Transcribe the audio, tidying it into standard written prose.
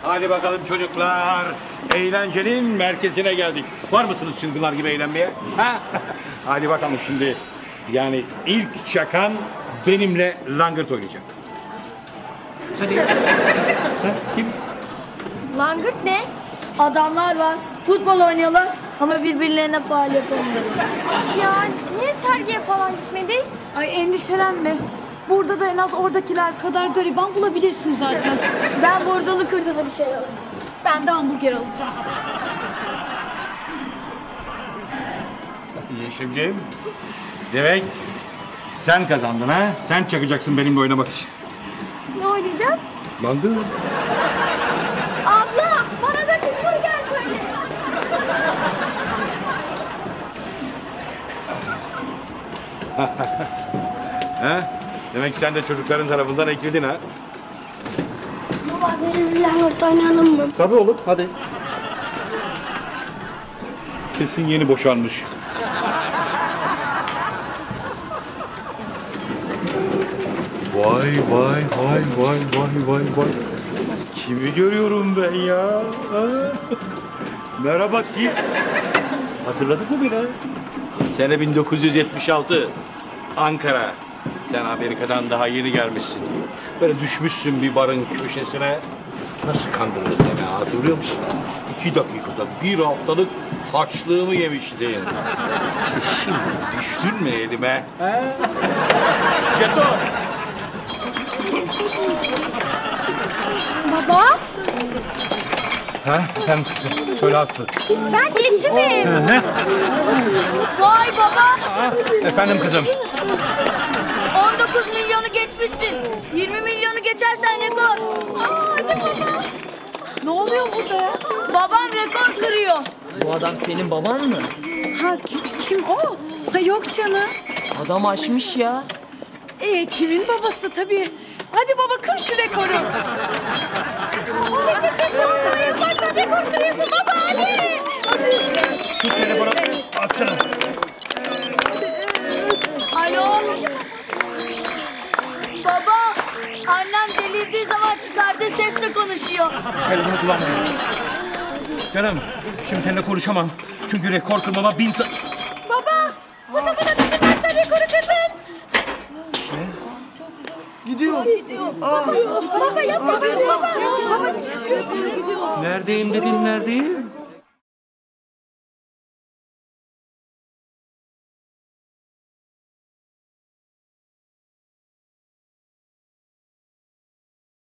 Hadi bakalım çocuklar. Eğlencenin merkezine geldik. Var mısınız çılgınlar gibi eğlenmeye? Ha? Hadi bakalım şimdi. Yani ilk çakan benimle langırt oynayacak. Hadi. Ha, kim? Langırt ne? Adamlar var, futbol oynuyorlar ama birbirlerine faal yapamıyorlar. Ya niye sergiye falan gitmedik? Ay endişelenme. Burada da en az oradakiler kadar gariban bulabilirsin zaten. Ben vurdulu kırdılı bir şey alayım. Ben de hamburger alacağım. Yeşimciğim. Demek sen kazandın ha? Sen çakacaksın benimle oynamak için. Ne oynayacağız? Langırt. Abla bana da cheeseburger söyle. Ha? Demek sen de çocukların tarafından ekildin ha? Baba seninle langırt oynayalım mı? Tabii oğlum, hadi. Kesin yeni boşanmış. Vay vay vay vay vay vay vay. Kimi görüyorum ben ya? Ha? Merhaba Tim. Hatırladın mı beni? Sene 1976. Ankara. Sen Amerika'dan daha yeni gelmişsin. Böyle düşmüşsün bir barın köşesine. Nasıl kandırdın beni hatırlıyor musun? 2 dakikada 1 haftalık harçlığımı yemiştin. İşte şimdi düştün mü elime? Ha? Jeton. Baba Ha? Efendim kızım. Söyle Aslı. ben Yeşim'im. Vay baba! Efendim kızım. 19 milyonu geçmişsin. 20 milyonu geçersen rekor. Hadi baba. Ne oluyor burada ya? Babam rekor kırıyor. Bu adam senin baban mı? Ha kim o? Ha, yok canım. Adam aşmış ya. Kimin babası tabii. Hadi baba kır şu rekoru. Şu telefonu atsana. Alo. Baba, annem delirdiği zaman çıkardığı sesle konuşuyor. Telefonu kullanma. Canım, şimdi seninle konuşamam. Çünkü rekor kırmama 1000 sa... Baba fotoğrafına düşünmezsen sen rekoru kırdın. Gidiyor. Baba yapma baba. Neredeyim dedin, neredeyim?